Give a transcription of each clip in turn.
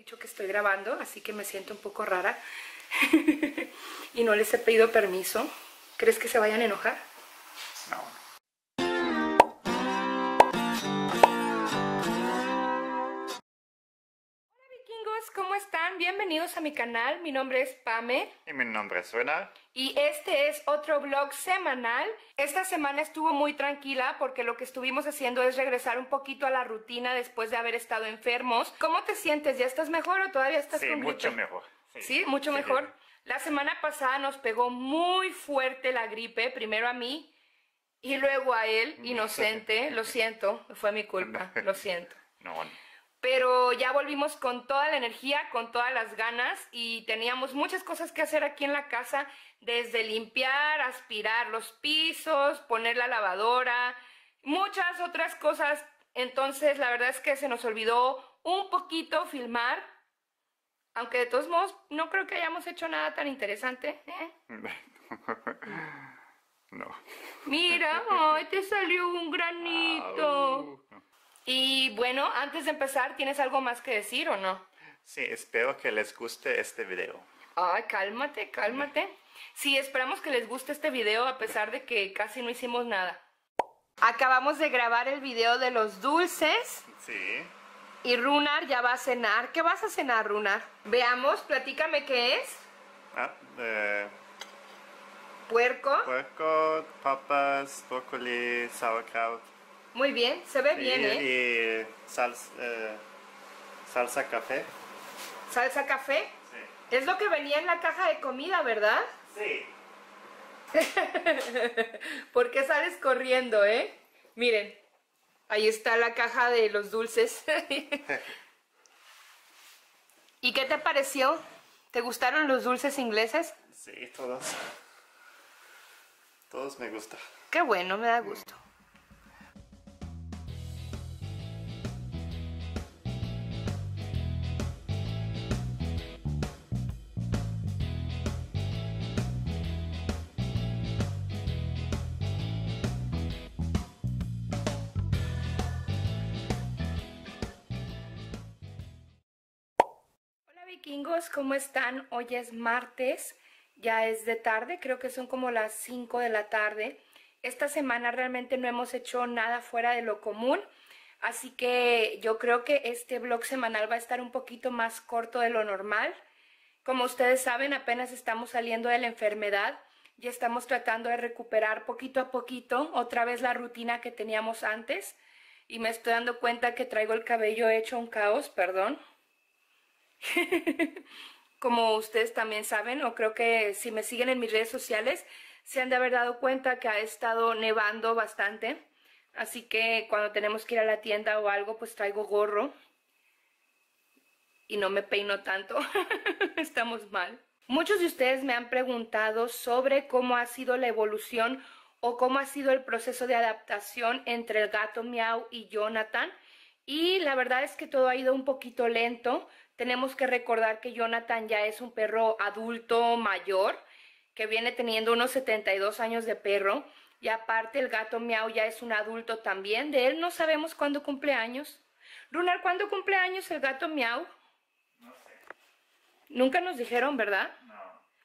dicho que estoy grabando, así que me siento un poco rara. Y no les he pedido permiso. ¿Crees que se vayan a enojar? No. Hola vikingos, ¿cómo están? Bienvenidos a mi canal. Mi nombre es Pame. Y mi nombre es Runar. Y este es otro vlog semanal. Esta semana estuvo muy tranquila porque lo que estuvimos haciendo es regresar un poquito a la rutina después de haber estado enfermos. ¿Cómo te sientes? ¿Ya estás mejor o todavía estás con gripe? Mucho mejor. Sí, mucho mejor. La semana pasada nos pegó muy fuerte la gripe, primero a mí y luego a él, inocente. Lo siento, fue mi culpa, lo siento. No. Pero ya volvimos con toda la energía, con todas las ganas y teníamos muchas cosas que hacer aquí en la casa, desde limpiar, aspirar los pisos, poner la lavadora, muchas otras cosas. Entonces la verdad es que se nos olvidó un poquito filmar, aunque de todos modos no creo que hayamos hecho nada tan interesante, ¿eh? No. Mira, ¡ay, te salió un granito! Y bueno, antes de empezar, ¿tienes algo más que decir o no? Sí, espero que les guste este video. Ay, cálmate, cálmate. Sí, esperamos que les guste este video a pesar de que casi no hicimos nada. Acabamos de grabar el video de los dulces. Sí. Y Runar ya va a cenar. ¿Qué vas a cenar, Runar? Veamos, platícame qué es. Puerco. Puerco, papas, brócoli, sauerkraut. Muy bien, se ve bien, ¿eh? Y salsa café. ¿Salsa café? Sí. Es lo que venía en la caja de comida, ¿verdad? Sí. ¿Por qué sales corriendo, eh? Miren, ahí está la caja de los dulces. ¿Y qué te pareció? ¿Te gustaron los dulces ingleses? Sí, todos. Todos me gustan. Qué bueno, me da gusto. Vikingos, ¿cómo están? Hoy es martes, ya es de tarde, creo que son como las 5 de la tarde. Esta semana realmente no hemos hecho nada fuera de lo común, así que yo creo que este vlog semanal va a estar un poquito más corto de lo normal. Como ustedes saben, apenas estamos saliendo de la enfermedad y estamos tratando de recuperar poquito a poquito otra vez la rutina que teníamos antes. Y me estoy dando cuenta que traigo el cabello hecho un caos, perdón. Como ustedes también saben, o creo que si me siguen en mis redes sociales, se han de haber dado cuenta que ha estado nevando bastante. Así que cuando tenemos que ir a la tienda o algo, pues traigo gorro. Y no me peino tanto. Estamos mal. Muchos de ustedes me han preguntado sobre cómo ha sido la evolución o cómo ha sido el proceso de adaptación entre el gato Miau y Jonathan. Y la verdad es que todo ha ido un poquito lento. Tenemos que recordar que Jonathan ya es un perro adulto mayor, que viene teniendo unos 72 años de perro. Y aparte el gato Miau ya es un adulto también. De él no sabemos cuándo cumple años. Runar, ¿cuándo cumple años el gato Miau? No sé. Nunca nos dijeron, ¿verdad? No.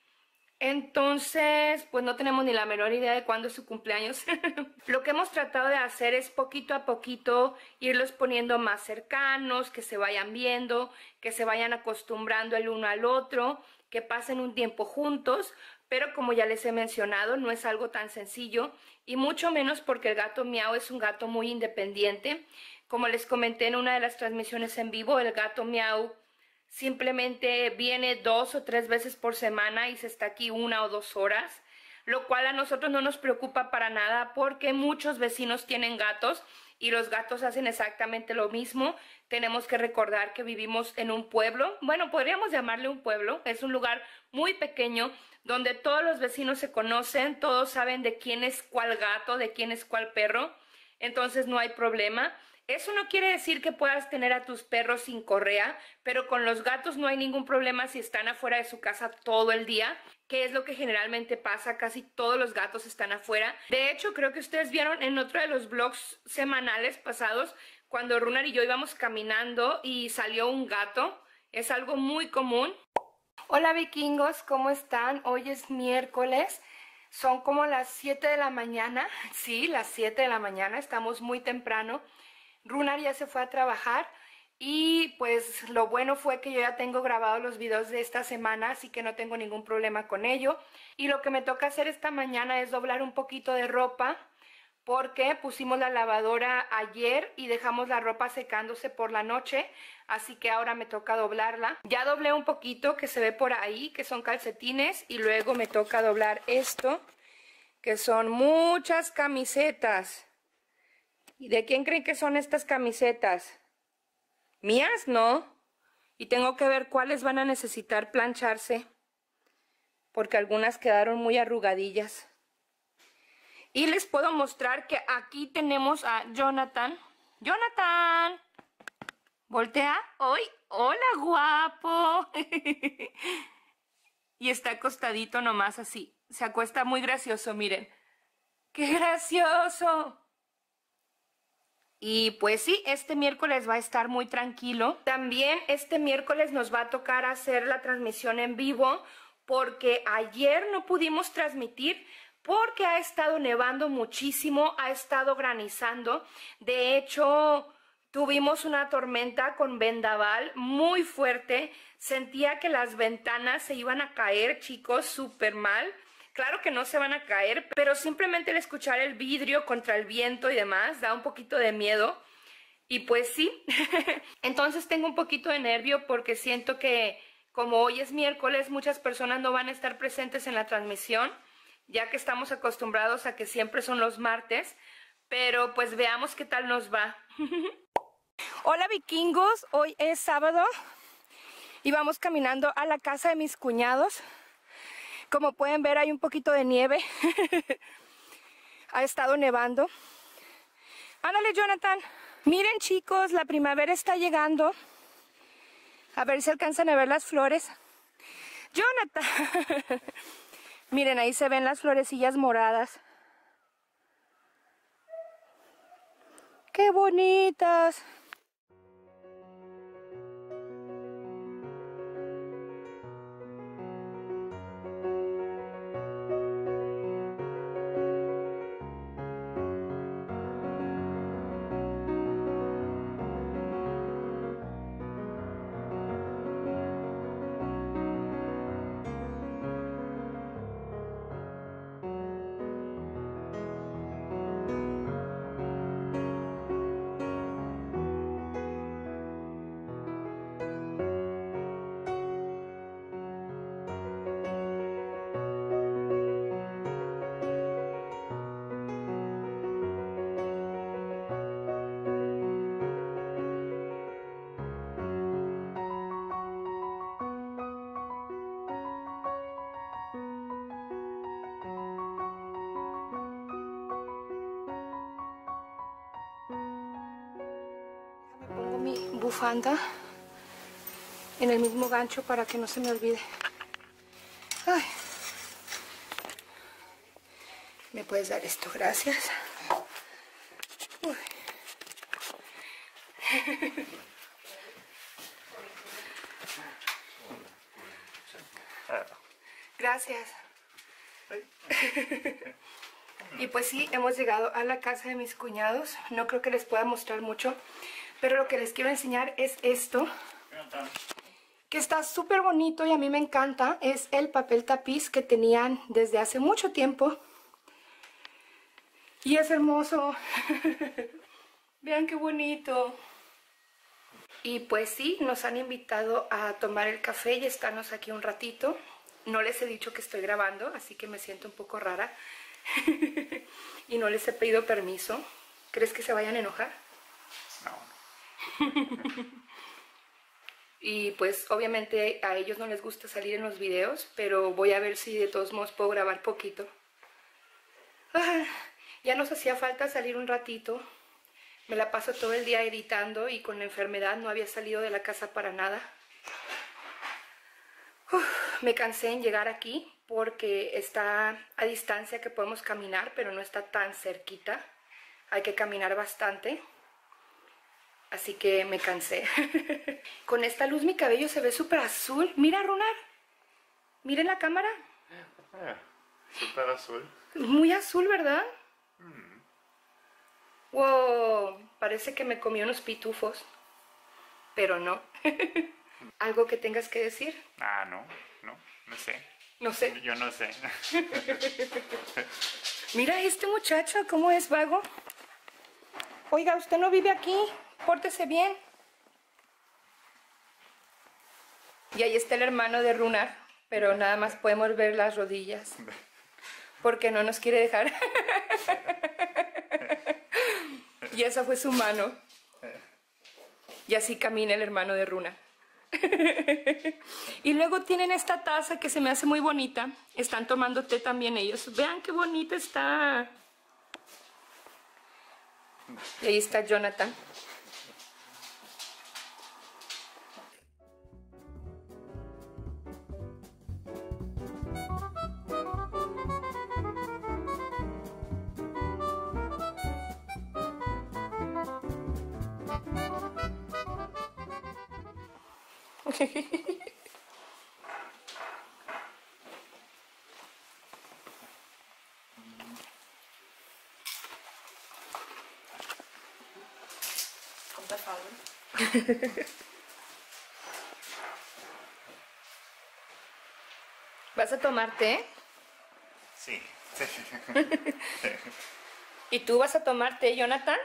Entonces, pues no tenemos ni la menor idea de cuándo es su cumpleaños. Lo que hemos tratado de hacer es poquito a poquito irlos poniendo más cercanos, que se vayan viendo, que se vayan acostumbrando el uno al otro, que pasen un tiempo juntos, pero como ya les he mencionado, no es algo tan sencillo y mucho menos porque el gato Miau es un gato muy independiente. Como les comenté en una de las transmisiones en vivo, el gato Miau simplemente viene 2 o 3 veces por semana y se está aquí 1 o 2 horas, lo cual a nosotros no nos preocupa para nada porque muchos vecinos tienen gatos y los gatos hacen exactamente lo mismo. Tenemos que recordar que vivimos en un pueblo, bueno, podríamos llamarle un pueblo, es un lugar muy pequeño donde todos los vecinos se conocen, todos saben de quién es cuál gato, de quién es cuál perro, entonces no hay problema. Eso no quiere decir que puedas tener a tus perros sin correa, pero con los gatos no hay ningún problema si están afuera de su casa todo el día, que es lo que generalmente pasa, casi todos los gatos están afuera. De hecho, creo que ustedes vieron en otro de los vlogs semanales pasados, cuando Runar y yo íbamos caminando y salió un gato Es algo muy común. Hola vikingos, ¿cómo están? Hoy es miércoles, son como las 7 de la mañana, sí, las 7 de la mañana, estamos muy temprano. Runar ya se fue a trabajar y pues lo bueno fue que yo ya tengo grabados los videos de esta semana, así que no tengo ningún problema con ello. Y lo que me toca hacer esta mañana es doblar un poquito de ropa, porque pusimos la lavadora ayer y dejamos la ropa secándose por la noche, así que ahora me toca doblarla. Ya doblé un poquito que se ve por ahí, que son calcetines, y luego me toca doblar esto, que son muchas camisetas. ¿Y de quién creen que son estas camisetas? ¿Mías? No. Y tengo que ver cuáles van a necesitar plancharse, porque algunas quedaron muy arrugadillas. Y les puedo mostrar que aquí tenemos a Jonathan. ¡Jonathan! ¿Voltea? ¡Hoy! ¡Hola, guapo! Y está acostadito nomás así. Se acuesta muy gracioso, miren. ¡Qué gracioso! Y pues sí, este miércoles va a estar muy tranquilo. También este miércoles nos va a tocar hacer la transmisión en vivo, porque ayer no pudimos transmitir porque ha estado nevando muchísimo, ha estado granizando. De hecho, tuvimos una tormenta con vendaval muy fuerte. Sentía que las ventanas se iban a caer, chicos, súper mal. Claro que no se van a caer, pero simplemente el escuchar el vidrio contra el viento y demás da un poquito de miedo. Y pues sí, entonces tengo un poquito de nervio porque siento que como hoy es miércoles, muchas personas no van a estar presentes en la transmisión, ya que estamos acostumbrados a que siempre son los martes, pero pues veamos qué tal nos va. Hola vikingos, hoy es sábado y vamos caminando a la casa de mis cuñados. Como pueden ver, hay un poquito de nieve. Ha estado nevando. Ándale, Jonathan. Miren, chicos, la primavera está llegando. A ver si alcanzan a ver las flores. Jonathan. Miren, ahí se ven las florecillas moradas. ¡Qué bonitas! Pongo mi bufanda en el mismo gancho para que no se me olvide. Ay. ¿Me puedes dar esto? Gracias. Uy. Gracias. Y pues sí, hemos llegado a la casa de mis cuñados. No creo que les pueda mostrar mucho, pero lo que les quiero enseñar es esto, que está súper bonito y a mí me encanta. Es el papel tapiz que tenían desde hace mucho tiempo. Y es hermoso. Vean qué bonito. Y pues sí, nos han invitado a tomar el café y estarnos aquí un ratito. No les he dicho que estoy grabando, así que me siento un poco rara. Y no les he pedido permiso. ¿Crees que se vayan a enojar? No. Y pues obviamente a ellos no les gusta salir en los videos, pero voy a ver si de todos modos puedo grabar poquito. Ya nos hacía falta salir un ratito. Me la paso todo el día editando y con la enfermedad no había salido de la casa para nada. Me cansé en llegar aquí porque está a distancia que podemos caminar, pero no está tan cerquita. Hay que caminar bastante. Así que me cansé. Con esta luz mi cabello se ve súper azul. Mira, Runar. Mira en la cámara. Súper azul. Muy azul, ¿verdad? Wow, parece que me comí unos pitufos. Pero no. ¿Algo que tengas que decir? No sé. No sé. Yo no sé. Mira este muchacho, cómo es vago. Oiga, usted no vive aquí. Pórtese bien. Y ahí está el hermano de Runar, pero nada más podemos ver las rodillas. Porque no nos quiere dejar. Y esa fue su mano. Y así camina el hermano de Runar. Y luego tienen esta taza que se me hace muy bonita. Están tomando té también ellos. Vean qué bonita está. Y ahí está Jonathan. ¿Vas a tomar té? Sí. ¿Y tú vas a tomar té, Jonathan?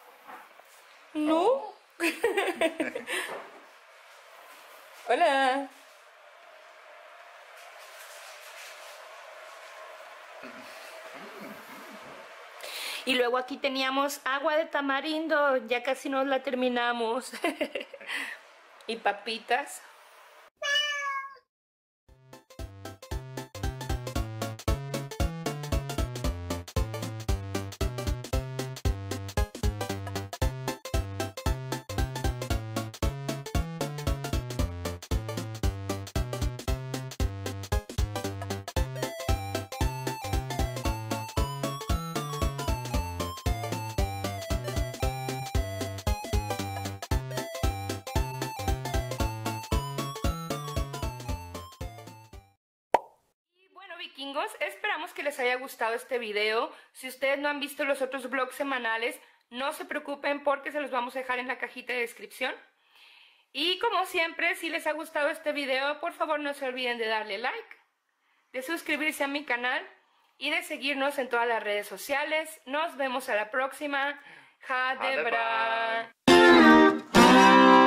¿No? Hola. Y luego aquí teníamos agua de tamarindo, ya casi nos la terminamos. Y papitas. Vikingos, esperamos que les haya gustado este video. Si ustedes no han visto los otros vlogs semanales, no se preocupen porque se los vamos a dejar en la cajita de descripción. Y como siempre, si les ha gustado este video, por favor no se olviden de darle like, de suscribirse a mi canal y de seguirnos en todas las redes sociales. Nos vemos a la próxima. Ha det bra!